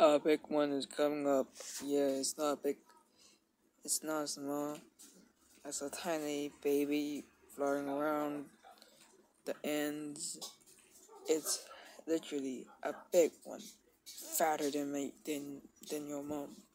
A big one is coming up. Yeah, it's not big. It's not small. It's a tiny baby flying around the ends. It's literally a big one, fatter than your mom.